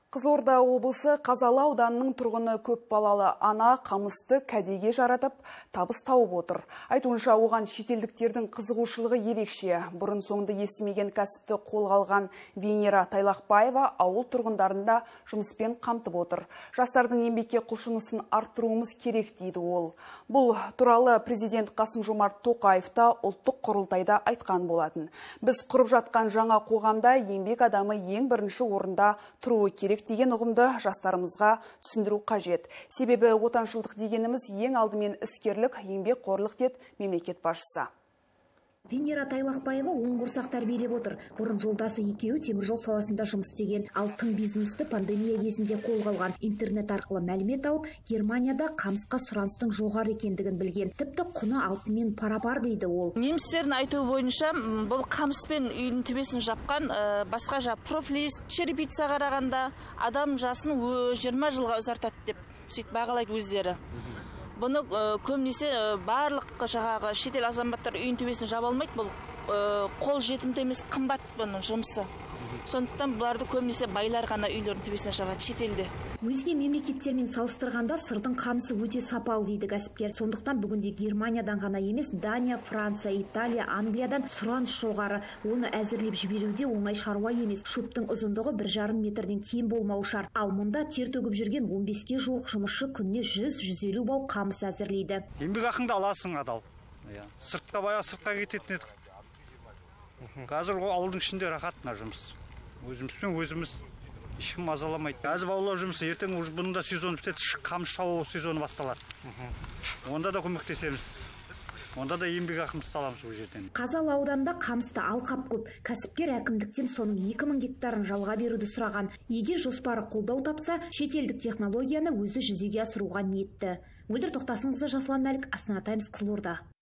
Қызылорда облысы Қазалы ауданының тұрғыны көп балалы ана қамысты кәдеге жаратып, табыс тауып отыр. Айтуынша, оған шетелдіктердің қызығушылығы ерекше. Бұрын соңды естімеген кәсіпті қолға алған Венера Тайлақбаева ауыл тұрғындарында жұмыспен қамтып отыр. Жастардың еңбекке құлшынысын арттыруымыз керек дейді ол. Бұл туралы президент Қасым-Жомарт Тоқаев та ұлттық құрылтайда айтқан болатын. Біз құрып жатқан жаңа қоғамда еңбек адамы ең бірінші орында тұруы керек деген ұғымды жастарымызға түсіндіру қажет. Себебі отаншылдық дегеніміз ең алдымен іскерлік, еңбек қорлық деді мемлекет басшысы. Венера Тайлақбаева оң құрсақ тәрбиелеп отыр. Бұрын жолдасы екеуі теміржол саласында жұмыс істеген, ал тың бизнесті пандемия кезінде қолға алған. Интернет арқылы мәлімет алып, Германияда қамысқа сұраныстың жоғары екендігін білген. Тіпті құны алтынмен пара-пар дейді ол. Немістердің айтуы бойынша, бұл қамыспен үйдің төбесін жапқан, басқа жап профлист, черепица қарағанда адам жасын 20 жылға ұзартады деп сөйтіп бағалайды өздері. Бұны көбінесе барлық жағағы шетел азаматтар үйін төбесін жаба алмайды. Бұл қол жетімді емес, қымбат бұның жұмысы. Сондықтан бұларды көбінесе байлар ғана үйлердің төбесін жабады шетелде. Өзге мемлекеттермен салыстырғанда сырдың қамысы өте сапалы дейді кәсіпкер. Сондықтан бүгінде Германиядан ғана емес, Дания, Франция, Италия, Англиядан сұраныс жоғары. Оны әзірлеп жіберуде оңай шаруа емес. Шөптің ұзындығы 1,5 метрден кем болмау шарт. Ал мұнда тер төгіп жүрген 15-ке жуық жұмысшы күніне 100-150 бау қамыс әзірлейді. Еңбек ақыңды аласың адал. Сыртқа кететін едік. Қазір ауылдың ішінде рахатына жұмыс. Өзімізбен өзіміз ешкім мазаламайды. Қазір аулау жұмысы, ертең бұнда сезон бітеді, қамыс шабу сезоны басталады. Онда да көмектесеміз. Онда да еңбек ақымызды аламыз бұл жерден. Қазалы ауданында қамысты алқап көп. Кәсіпкер әкімдіктен соның 2000 гектарын жалға беруді сұраған. Егер жоспары қолдау тапса, шетелдік технологияны өзі жүзеге асыруға ниетті. Мөлдір Тоқтасынқызы, Жасұлан Мәлік, Астана Таймс, Қызылорда.